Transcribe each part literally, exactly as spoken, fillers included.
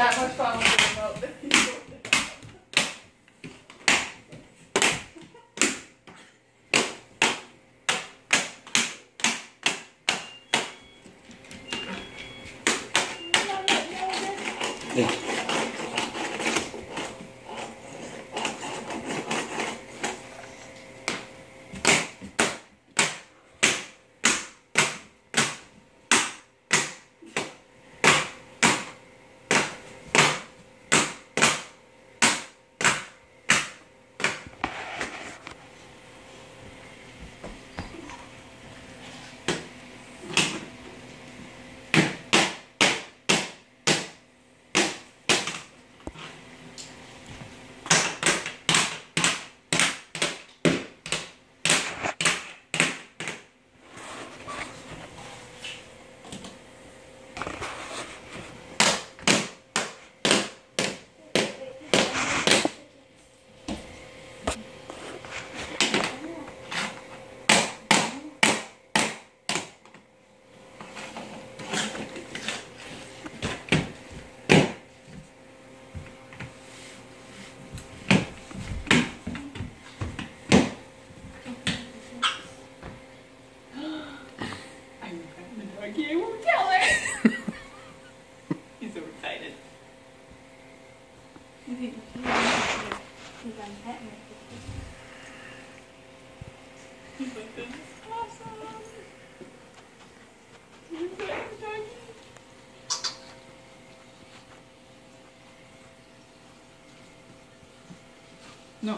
that much fun with the remote. Yeah. I won't tell her. He's so excited. He's like, this is awesome. He's excited, doggy. No.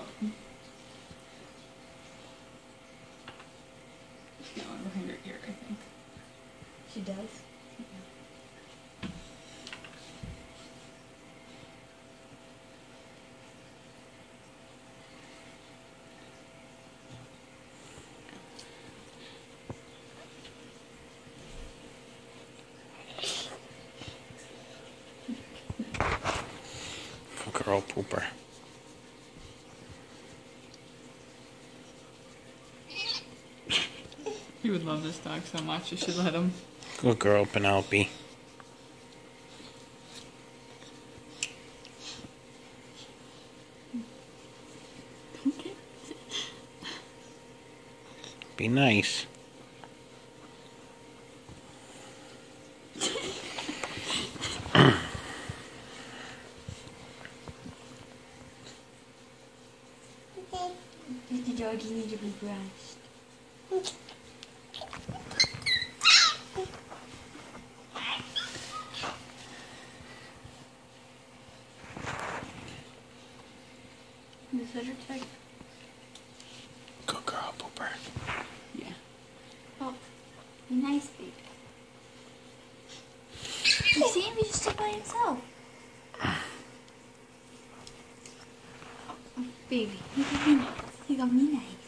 No, behind her ear, I think. She does? Girl pooper. You would love this dog so much. You should let him. Good girl, Penelope. Be nice. The doggy needs to be brushed. The sweater tag. Good girl, pooper. Yeah. Oh, be nice, baby. You see him? He just stood by himself. Oh, baby, he got me nice. He got me nice.